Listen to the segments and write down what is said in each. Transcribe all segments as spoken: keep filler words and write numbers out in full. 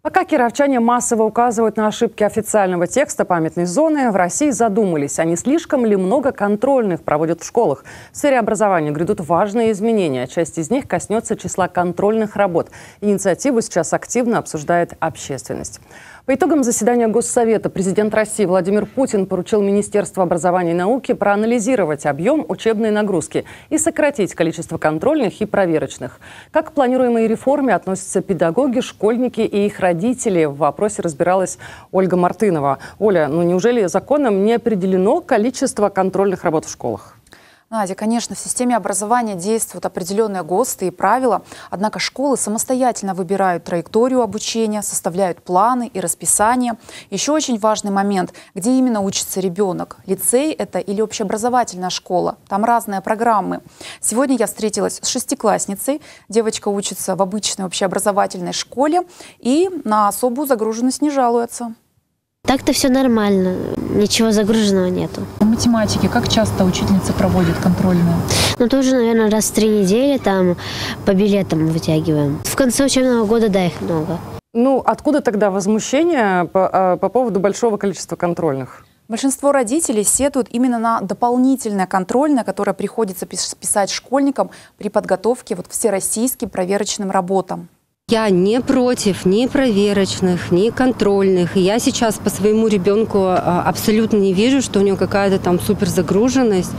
Пока кировчане массово указывают на ошибки официального текста памятной зоны, в России задумались, а не слишком ли много контрольных проводят в школах. В сфере образования грядут важные изменения. Часть из них коснется числа контрольных работ. Инициативу сейчас активно обсуждает общественность. По итогам заседания Госсовета президент России Владимир Путин поручил Министерству образования и науки проанализировать объем учебной нагрузки и сократить количество контрольных и проверочных. Как к планируемой реформе относятся педагоги, школьники и их родители? В вопросе разбиралась Ольга Мартынова. Оля, ну неужели законом не определено количество контрольных работ в школах? Надя, конечно, в системе образования действуют определенные ГОСТы и правила, однако школы самостоятельно выбирают траекторию обучения, составляют планы и расписание. Еще очень важный момент, где именно учится ребенок. Лицей это или общеобразовательная школа, там разные программы. Сегодня я встретилась с шестиклассницей, девочка учится в обычной общеобразовательной школе и на особую загруженность не жалуется. Так-то все нормально, ничего загруженного нету. По математике как часто учительница проводит контрольные? Ну, тоже, наверное, раз в три недели там по билетам вытягиваем. В конце учебного года, да, их много. Ну, откуда тогда возмущение по, по поводу большого количества контрольных? Большинство родителей сетуют именно на дополнительное контрольное, которое приходится писать школьникам при подготовке вот, к всероссийским проверочным работам. Я не против ни проверочных, ни контрольных. Я сейчас по своему ребенку абсолютно не вижу, что у него какая-то там суперзагруженность.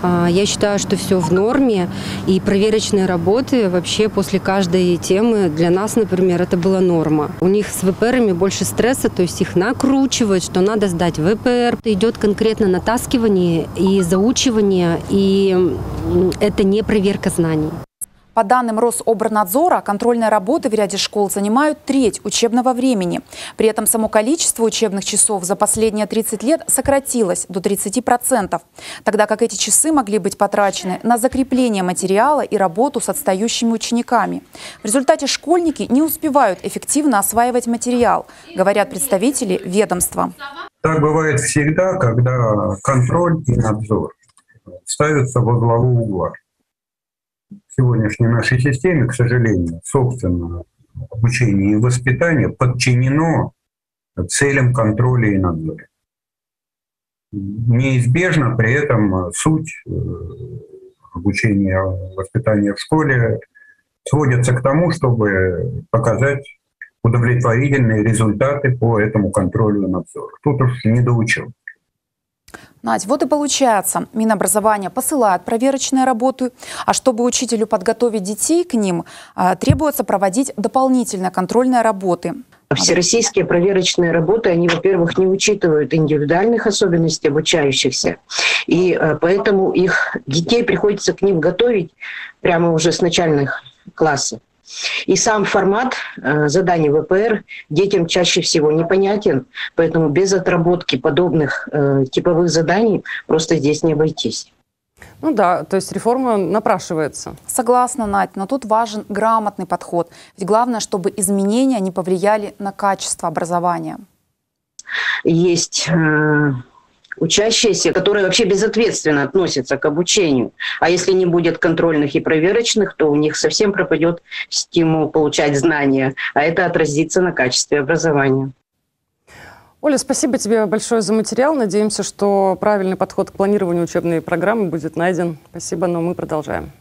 Я считаю, что все в норме. И проверочные работы вообще после каждой темы для нас, например, это была норма. У них с ВПРами больше стресса, то есть их накручивают, что надо сдать ВПР. Идет конкретно натаскивание и заучивание, и это не проверка знаний. По данным Рособорнадзора, контрольные работы в ряде школ занимают треть учебного времени. При этом само количество учебных часов за последние тридцать лет сократилось до тридцати процентов, тогда как эти часы могли быть потрачены на закрепление материала и работу с отстающими учениками. В результате школьники не успевают эффективно осваивать материал, говорят представители ведомства. Так бывает всегда, когда контроль и надзор ставятся во главу угла. В сегодняшней нашей системе, к сожалению, собственно, обучение и воспитание подчинено целям контроля и надзора. Неизбежно при этом суть обучения и воспитания в школе сводится к тому, чтобы показать удовлетворительные результаты по этому контролю и надзору. Тут уж недоучил. Надь, вот и получается, Минобразование посылает проверочные работы, а чтобы учителю подготовить детей к ним, требуется проводить дополнительные контрольные работы. Всероссийские проверочные работы, они, во-первых, не учитывают индивидуальных особенностей обучающихся, и поэтому их детей приходится к ним готовить прямо уже с начальных классов. И сам формат э, заданий ВПР детям чаще всего непонятен, поэтому без отработки подобных э, типовых заданий просто здесь не обойтись. Ну да, то есть реформа напрашивается. Согласна, Надь, но тут важен грамотный подход. Ведь главное, чтобы изменения не повлияли на качество образования. Есть э, учащиеся, которые вообще безответственно относятся к обучению. А если не будет контрольных и проверочных, то у них совсем пропадет стимул получать знания, а это отразится на качестве образования. Оля, спасибо тебе большое за материал. Надеемся, что правильный подход к планированию учебной программы будет найден. Спасибо, но мы продолжаем.